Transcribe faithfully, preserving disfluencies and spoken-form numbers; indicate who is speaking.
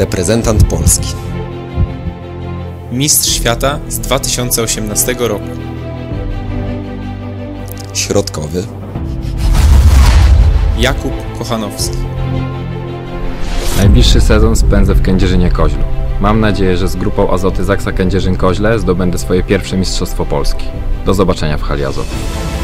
Speaker 1: reprezentant Polski.
Speaker 2: Mistrz świata z dwa tysiące osiemnastego roku.
Speaker 1: Środkowy.
Speaker 2: Jakub Kochanowski.
Speaker 3: Najbliższy sezon spędzę w Kędzierzynie-Koźlu. Mam nadzieję, że z grupą Azoty Zaksa Kędzierzyn-Koźle zdobędę swoje pierwsze Mistrzostwo Polski. Do zobaczenia w hali Azoty.